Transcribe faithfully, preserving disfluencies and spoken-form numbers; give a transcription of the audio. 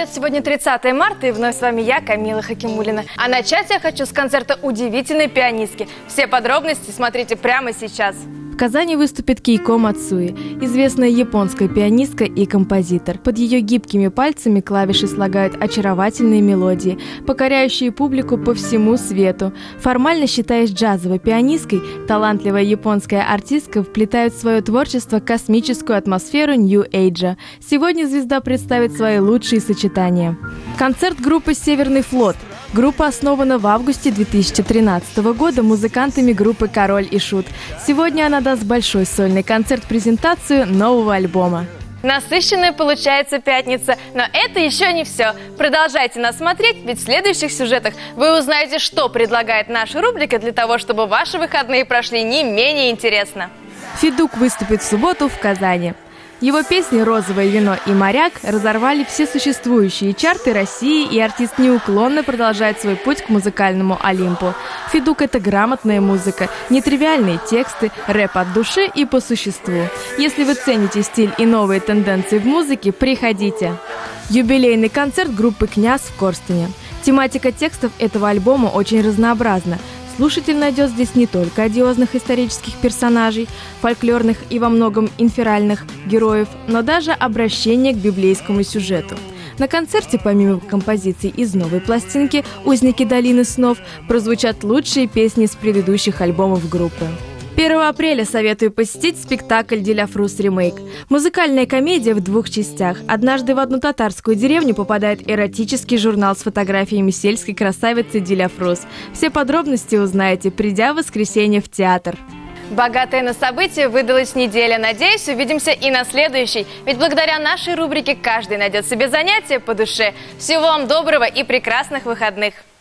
привет! Сегодня тридцатое марта, и вновь с вами я, Камила Хакимуллина. А начать я хочу с концерта удивительной пианистки. Все подробности смотрите прямо сейчас. В Казани выступит Кейко Мацуи, известная японская пианистка и композитор. Под ее гибкими пальцами клавиши слагают очаровательные мелодии, покоряющие публику по всему свету. Формально считаясь джазовой пианисткой, талантливая японская артистка вплетает в свое творчество космическую атмосферу нью-эйджа. Сегодня звезда представит свои лучшие сочетания. Концерт группы «Северный флот». Группа основана в августе две тысячи тринадцатого года музыкантами группы «Король и Шут». Сегодня она даст большой сольный концерт-презентацию нового альбома. Насыщенная получается пятница, но это еще не все. Продолжайте нас смотреть, ведь в следующих сюжетах вы узнаете, что предлагает наша рубрика для того, чтобы ваши выходные прошли не менее интересно. Федук выступит в субботу в Казани. Его песни «Розовое вино» и «Моряк» разорвали все существующие чарты России, и артист неуклонно продолжает свой путь к музыкальному Олимпу. Федук – это грамотная музыка, нетривиальные тексты, рэп от души и по существу. Если вы цените стиль и новые тенденции в музыке, приходите. Юбилейный концерт группы «Князь» в Корстене. Тематика текстов этого альбома очень разнообразна. Слушатель найдет здесь не только одиозных исторических персонажей, фольклорных и во многом инфернальных героев, но даже обращение к библейскому сюжету. На концерте, помимо композиций из новой пластинки «Узники долины снов», прозвучат лучшие песни с предыдущих альбомов группы. первого апреля советую посетить спектакль «Диляфрус ремейк». Музыкальная комедия в двух частях. Однажды в одну татарскую деревню попадает эротический журнал с фотографиями сельской красавицы Диляфрус. Все подробности узнаете, придя в воскресенье в театр. Богатая на события выдалась неделя. Надеюсь, увидимся и на следующей. Ведь благодаря нашей рубрике каждый найдет себе занятие по душе. Всего вам доброго и прекрасных выходных!